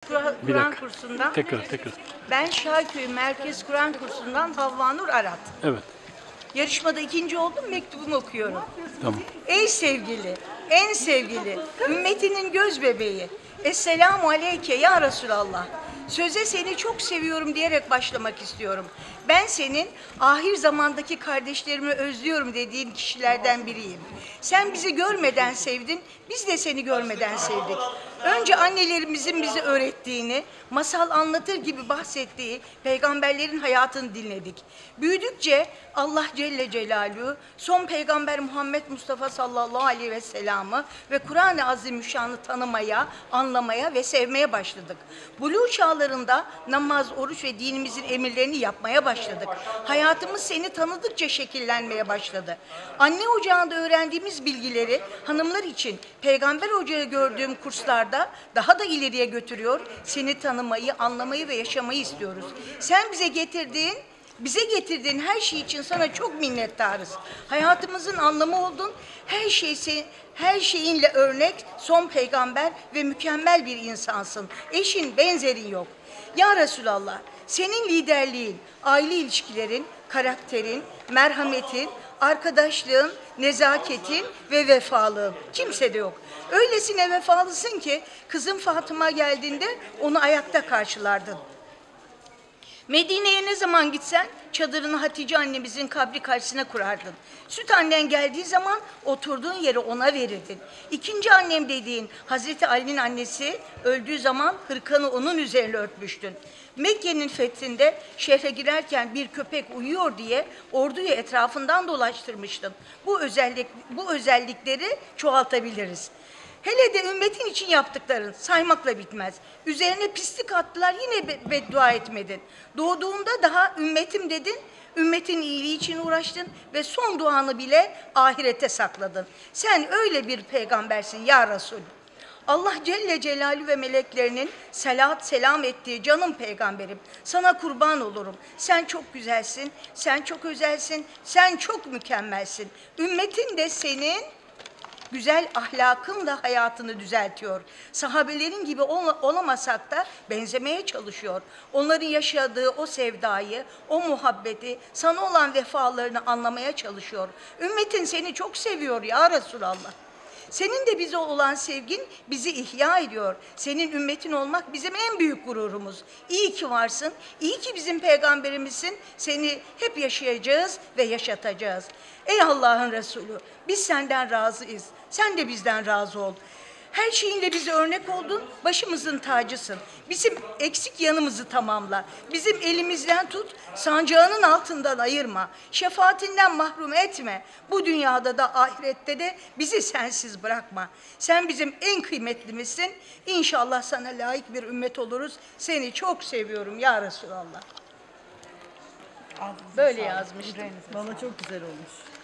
Bir Kur'an dakika. kursundan. Tekrar. Ben Şarköy Merkez Kur'an kursundan Havva Nur Arat. Evet. Yarışmada ikinci oldum, mektubumu okuyorum. Tamam. Ey sevgili, en sevgili, ümmetinin göz bebeği. Esselamu aleyke ya Resulallah. Söze seni çok seviyorum diyerek başlamak istiyorum. Ben senin ahir zamandaki kardeşlerimi özlüyorum dediğin kişilerden biriyim. Sen bizi görmeden sevdin, biz de seni görmeden sevdik. Önce annelerimizin bize öğrettiğini, masal anlatır gibi bahsettiği peygamberlerin hayatını dinledik. Büyüdükçe Allah Celle Celaluhu, son peygamber Muhammed Mustafa sallallahu aleyhi ve sellem'i ve Kur'an-ı Azimüşşan'ı tanımaya, anlamaya ve sevmeye başladık. Buluğ çağlarında namaz, oruç ve dinimizin emirlerini yapmaya başladık. Hayatımız seni tanıdıkça şekillenmeye başladı. Anne ocağında öğrendiğimiz bilgileri hanımlar için peygamber ocağı gördüğüm kurslarda daha da ileriye götürüyor. Seni tanımayı, anlamayı ve yaşamayı istiyoruz. Sen bize getirdiğin her şey için sana çok minnettarız. Hayatımızın anlamı oldun. Her şeyinle örnek, son peygamber ve mükemmel bir insansın. Eşin, benzerin yok. Ya Resulallah, senin liderliğin, aile ilişkilerin, karakterin, merhametin, arkadaşlığın, nezaketin ve vefalığın kimsede yok. Öylesine vefalısın ki kızım Fatıma geldiğinde onu ayakta karşılardın. Medine'ye ne zaman gitsen çadırını Hatice annemizin kabri karşısına kurardın. Süt annen geldiği zaman oturduğun yeri ona verirdin. İkinci annem dediğin Hazreti Ali'nin annesi öldüğü zaman hırkanı onun üzerine örtmüştün. Mekke'nin fethinde şehre girerken bir köpek uyuyor diye orduyu etrafından dolaştırmıştın. Bu özellikleri çoğaltabiliriz. Hele de ümmetin için yaptıkların saymakla bitmez. Üzerine pislik attılar, yine beddua etmedin. Doğduğunda daha ümmetim dedin, ümmetin iyiliği için uğraştın ve son duanı bile ahirete sakladın. Sen öyle bir peygambersin ya Resul. Allah Celle Celaluhu ve meleklerinin salat selam ettiği canım peygamberim. Sana kurban olurum. Sen çok güzelsin, sen çok özelsin, sen çok mükemmelsin. Ümmetin de senin güzel ahlakınla hayatını düzeltiyor. Sahabelerin gibi olamasak da benzemeye çalışıyor. Onların yaşadığı o sevdayı, o muhabbeti, sana olan vefalarını anlamaya çalışıyor. Ümmetin seni çok seviyor ya Resulallah. Senin de bize olan sevgin bizi ihya ediyor. Senin ümmetin olmak bizim en büyük gururumuz. İyi ki varsın, iyi ki bizim peygamberimizsin. Seni hep yaşayacağız ve yaşatacağız. Ey Allah'ın Resulü, biz senden razıyız. Sen de bizden razı ol. Her şeyinle bize örnek oldun, başımızın tacısın. Bizim eksik yanımızı tamamla. Bizim elimizden tut, sancağının altından ayırma. Şefaatinden mahrum etme. Bu dünyada da ahirette de bizi sensiz bırakma. Sen bizim en kıymetlimizsin. İnşallah sana layık bir ümmet oluruz. Seni çok seviyorum ya Resulallah. Böyle yazmıştım. Valla çok güzel olmuş.